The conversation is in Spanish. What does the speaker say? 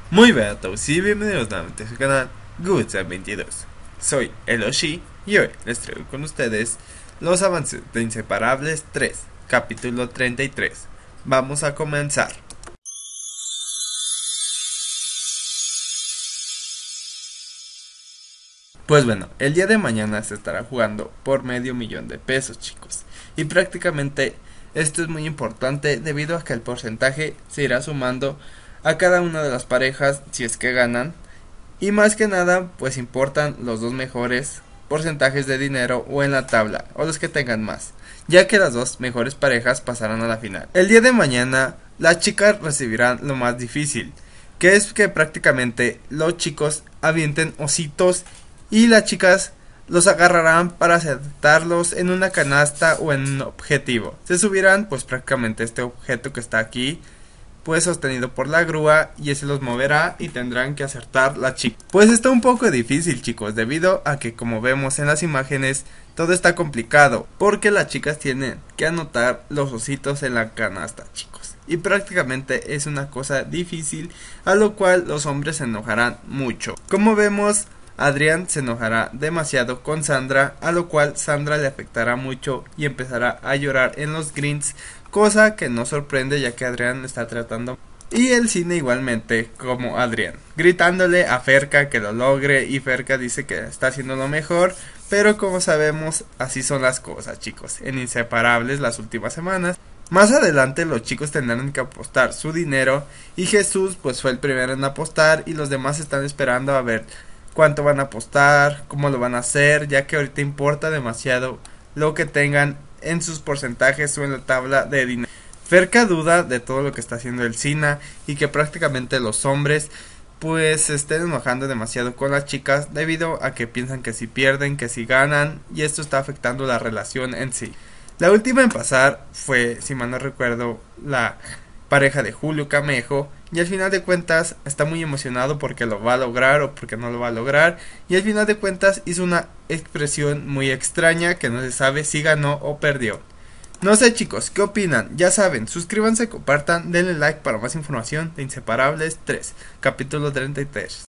Muy buenas a todos y bienvenidos nuevamente a su canal Goodsan22. Soy Eloshi y hoy les traigo con ustedes los avances de Inseparables 3, capítulo 33. Vamos a comenzar. Pues bueno, el día de mañana se estará jugando por $500,000, chicos. Y prácticamente esto es muy importante debido a que el porcentaje se irá sumando a cada una de las parejas si es que ganan. Y más que nada, pues importan los dos mejores porcentajes de dinero o en la tabla, o los que tengan más, ya que las dos mejores parejas pasarán a la final. El día de mañana, las chicas recibirán lo más difícil, que es que prácticamente los chicos avienten ositos y las chicas los agarrarán para sentarlos en una canasta o en un objetivo. Se subirán pues prácticamente este objeto que está aquí, pues sostenido por la grúa, y ese los moverá y tendrán que acertar la chica. Pues está un poco difícil, chicos, debido a que, como vemos en las imágenes, todo está complicado, porque las chicas tienen que anotar los ositos en la canasta, chicos, y prácticamente es una cosa difícil, a lo cual los hombres se enojarán mucho. Como vemos, Adrián se enojará demasiado con Sandra, a lo cual Sandra le afectará mucho y empezará a llorar en los greens, cosa que no sorprende ya que Adrián está tratando. Y el cine igualmente como Adrián, gritándole a Ferka que lo logre, y Ferka dice que está haciendo lo mejor, pero como sabemos así son las cosas, chicos, en Inseparables las últimas semanas. Más adelante los chicos tendrán que apostar su dinero y Jesús pues fue el primero en apostar y los demás están esperando a ver cuánto van a apostar, cómo lo van a hacer, ya que ahorita importa demasiado lo que tengan en sus porcentajes o en la tabla de dinero. Ferka duda de todo lo que está haciendo el Sina y que prácticamente los hombres pues se estén enojando demasiado con las chicas debido a que piensan que si pierden, que si ganan, y esto está afectando la relación en sí. La última en pasar fue, si mal no recuerdo, la pareja de Julio Camejo, y al final de cuentas está muy emocionado porque lo va a lograr o porque no lo va a lograr, y al final de cuentas hizo una expresión muy extraña que no se sabe si ganó o perdió. No sé, chicos, ¿qué opinan? Ya saben, suscríbanse, compartan, denle like para más información de Inseparables 3, capítulo 33.